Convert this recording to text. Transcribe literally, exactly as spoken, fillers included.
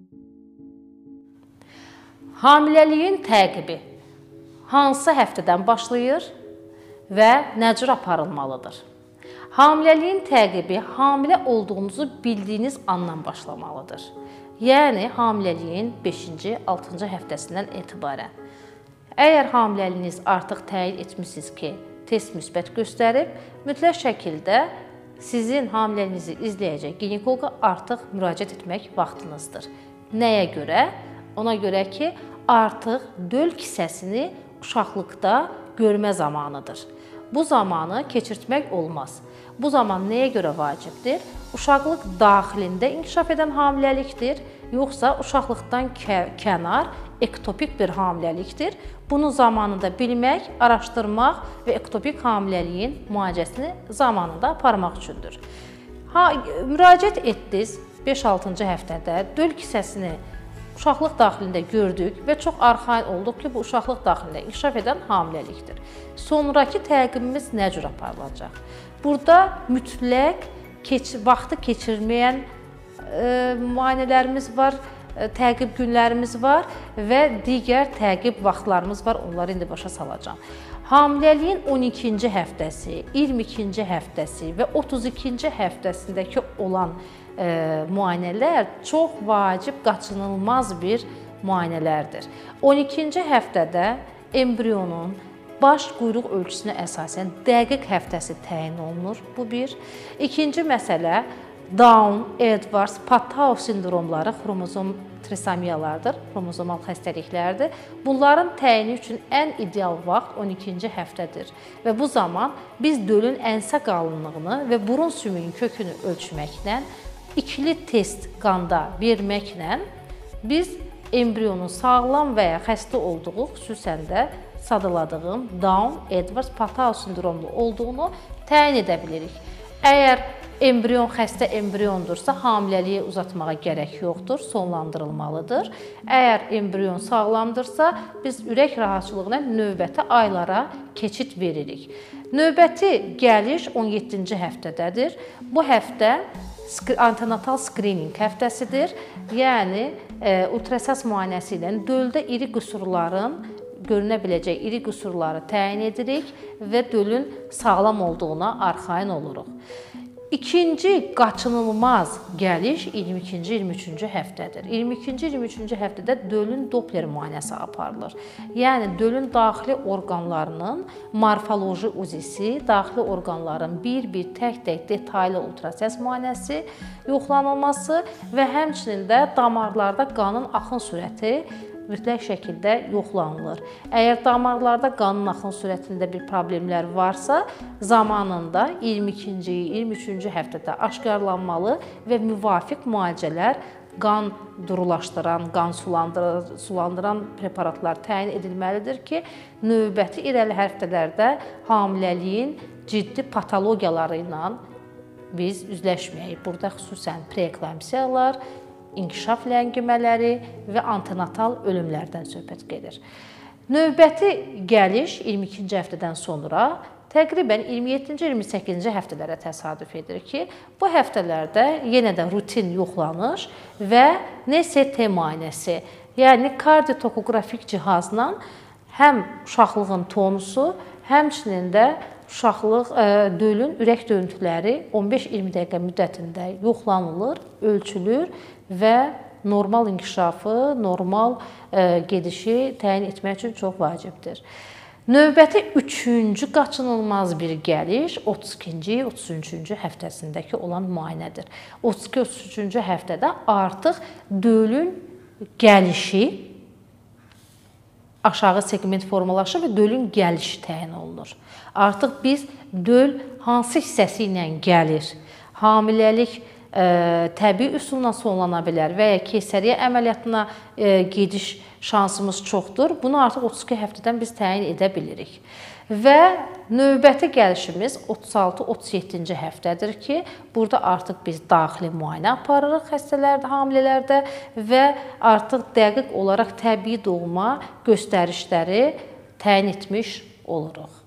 Hamiləliyin təqibi hansı həftədən başlayır və nə cür aparılmalıdır? Hamiləliyin təqibi hamilə olduğunuzu bildiyiniz andan başlamalıdır. Yəni, hamiləliyin beşinci altıncı həftəsindən etibarən. Əgər hamiləliyiniz artıq təyin etmişsiniz ki, test müsbət göstərib, mütləq şəkildə sizin hamiləliyinizi izləyəcək ginekoloqa artıq müraciət etmək vaxtınızdır. Nəyə görə? Ona görə ki, artıq döl kisəsini uşaqlıqda görmə zamanıdır. Bu zamanı keçirtmək olmaz. Bu zaman nəyə görə vacibdir? Uşaqlıq daxilində inkişaf edən hamiləlikdir, yoxsa uşaqlıqdan kənar ektopik bir hamiləlikdir. Bunu zamanında bilmək, araşdırmaq və ektopik hamiləliyin müalicəsini zamanında aparmaq üçündür. Ha, müraciət etdiniz beş altıncı həftədə döl kisəsini uşaqlıq daxilində gördük və çox arxain olduq ki, bu uşaqlıq daxilində inkişaf edən hamiləlikdir. Sonraki təqibimiz nə cür aparılacaq? Burada mütləq keç vaxtı keçirməyən e, müayinələrimiz var, e, təqib günlərimiz var və digər təqib vaxtlarımız var. Onları indi başa salacağam. Hamiləliyin on ikinci həftəsi, iyirmi ikinci həftəsi və otuz ikinci həftəsindəki olan e, müayinələr çox vacib, qaçınılmaz bir müayinələrdir. on ikinci həftədə embrionun baş quyruq ölçüsünə əsasən dəqiq həftəsi təyin olunur. Bu bir. İkinci məsələ Down, Edwards, Patau sindromları xromozom trisomiyalardır, xromozomal xəstəliklərdir. Bunların təyini üçün ən ideal vaxt on ikinci həftədir və bu zaman biz dölün ensə qalınlığını və burun sümüyünün kökünü ölçməklə, ikili test qanda verməklə biz embrionun sağlam və ya xəstə olduğu, xüsusən də sadıladığım Down, Edwards, Patau sindromlu olduğunu təyin edə bilirik. Əgər embrion xəstə embriondursa, hamiləliyi uzatmağa gərək yoxdur, sonlandırılmalıdır. Əgər embrion sağlamdırsa, biz ürək rahatçılığına növbəti aylara keçid veririk. Növbəti gəliş on yeddinci həftədədir. Bu həftə antenatal skrining həftəsidir. Yəni, e, ultrasəs müayinəsi ilə döldə iri qüsurların görünə biləcək iri qüsurları təyin edirik və dölün sağlam olduğuna arxain oluruq. İkinci qaçınılmaz gəliş iyirmi ikinci iyirmi üçüncü həftədir. iyirmi ikinci iyirmi üçüncü həftədə dölün Doppler müayinəsi aparılır. Yəni, dölün daxili orqanlarının morfoloji uzisi, daxili orqanların bir-bir tək-tək detaylı ultrasəs müayinəsi yoxlanılması və həmçinin də damarlarda qanın axın sürəti mütləq şəkildə yoxlanılır. Əgər damarlarda qanın axın sürətində bir problemlər varsa, zamanında iyirmi ikinci iyirmi üçüncü həftədə aşkarlanmalı və müvafiq müalicələr, qan durulaşdıran, qan sulandıran, sulandıran preparatlar təyin edilməlidir ki, növbəti irəli həftələrdə hamiləliyin ciddi patologiyaları ilə biz üzləşməyik. Burada xüsusən preeklamsiyalar, inkişaf ləngimələri və antenatal ölümlərdən söhbət gedir. Növbəti gəliş iyirmi ikinci həftədən sonra təqribən iyirmi yeddinci iyirmi səkkizinci həftələrə təsadüf edir ki, bu həftələrdə yenə də rutin yoxlanış və N S T müayinəsi, yəni kardiotokoqrafik cihazla həm uşaqlığın tonusu, həmçinin də uşaqlıq dölün ürək döyüntüləri on beş iyirmi dəqiqə müddətində yoxlanılır, ölçülür və normal inkişafı, normal gedişi təyin etmək üçün çox vacibdir. Növbəti üçüncü qaçınılmaz bir gəliş otuz ikinci otuz üçüncü həftəsindəki olan müayinədir. otuz iki otuz üçüncü həftədə artıq dölün gəlişi aşağı segment formalaşır və dölün gəlişi təyin olunur. Artıq biz döl hansı hissəsi ilə gəlir, hamiləlik e, təbii üsulla sonlana bilər və ya keysəriyyə əməliyyatına e, gediş şansımız çoxdur. Bunu artıq otuz iki həftədən biz təyin edə bilirik. Və növbəti gəlişimiz otuz altı otuz yeddinci həftədir ki, burada artıq biz daxili müayinə aparırıq xəstələrdə, hamilələrdə və artıq dəqiq olaraq təbii doğuma göstərişləri təyin etmiş oluruq.